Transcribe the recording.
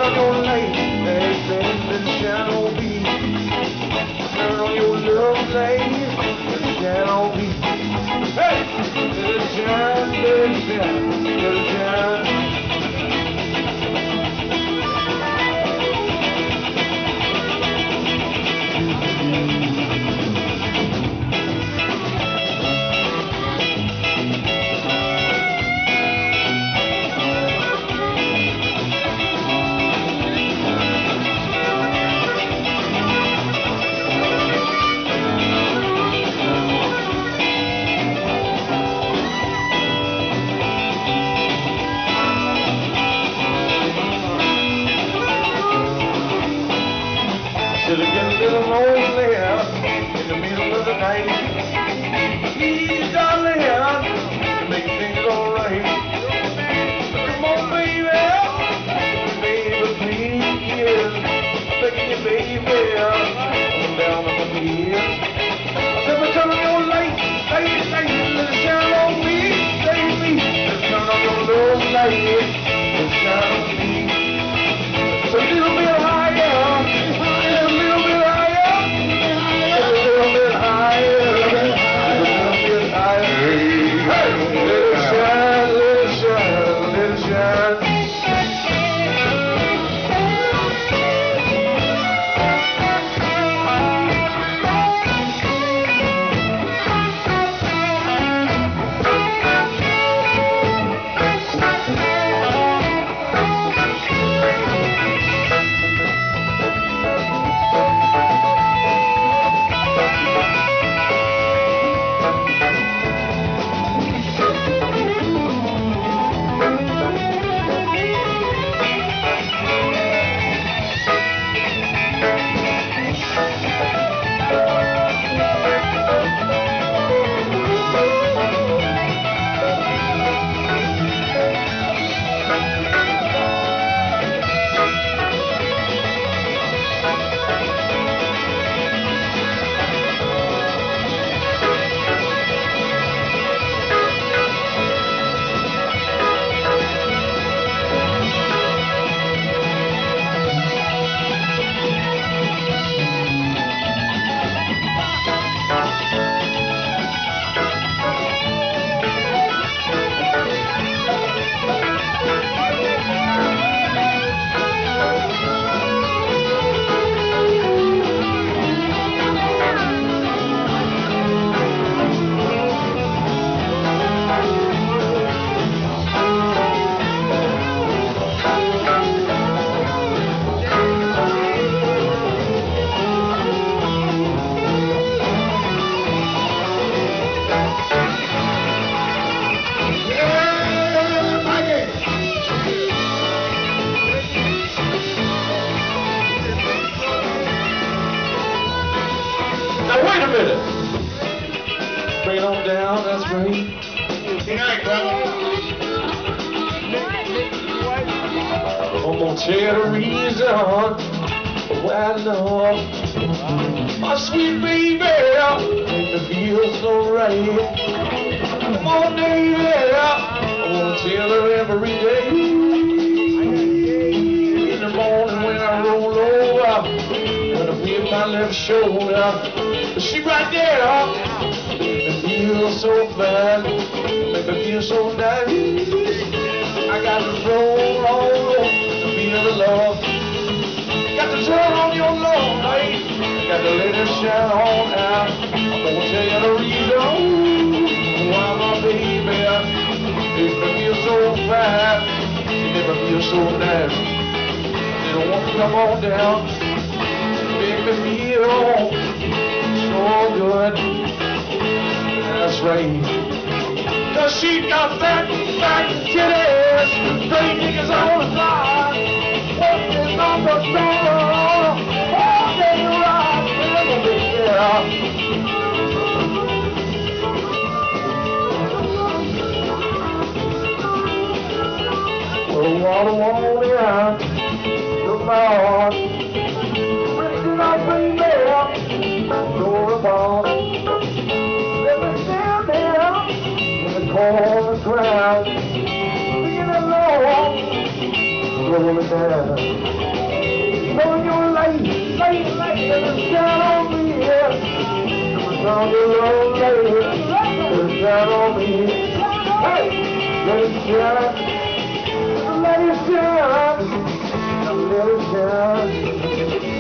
on your light, hey baby, shine on me. Turn on your love light, shine on me. Hey, let it shine, let it shine, let it shine. Should have get a little lonely in the middle of the night. Please, darling, to make things alright. Come on, baby, baby, please. I'm begging you, baby, I'm down on my knees. I said, but turn on your light, let it shine on me, baby. Let's turn on your love light, let it shine on me. So a little bit higher. Bring it on down, that's right. Good night, brother. I'm gonna tell you the reason why I love my sweet baby. Make me feel so right. Come on, baby. I wanna tell her every day. In the morning when I roll over, when I feel my left shoulder, she right there. Make me feel so bad, make me feel so nice. I got to roll on to feel the love. Got to turn on your love light, got to let it shine on out. I'm gonna tell you the reason why my baby makes me feel so fine. She never feels so nice. She don't want to come on down, make me feel so good. That's right. 'Cause she got fat titties, great niggas on the fly, working on the floor, all day rock, yeah. Well, water, yeah, the Lord, bring my baby, go about. On the ground, singing along, rolling down. Let it shine on me, yeah. I'm a long lady. Let it shine on me. Hey, let it shine. Let it shine. Let it shine.